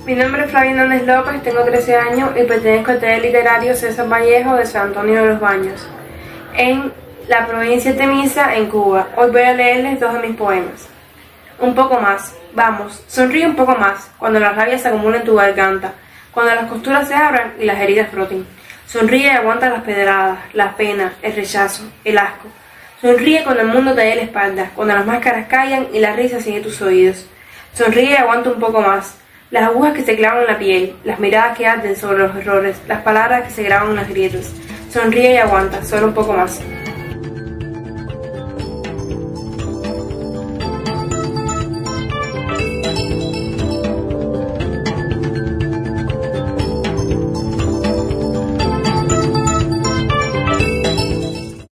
Mi nombre es Flavia Hernández López, tengo 13 años y pertenezco al taller literario César Vallejo de San Antonio de los Baños, en la provincia de Temisa, en Cuba. Hoy voy a leerles 2 de mis poemas. Un poco más, vamos, sonríe un poco más, cuando la rabia se acumula en tu garganta, cuando las costuras se abran y las heridas broten. Sonríe y aguanta las pedradas, la pena, el rechazo, el asco. Sonríe cuando el mundo te dé la espalda, cuando las máscaras callan y la risa sigue tus oídos. Sonríe y aguanta un poco más. Las agujas que se clavan en la piel, las miradas que arden sobre los errores, las palabras que se graban en las grietas. Sonríe y aguanta, solo un poco más.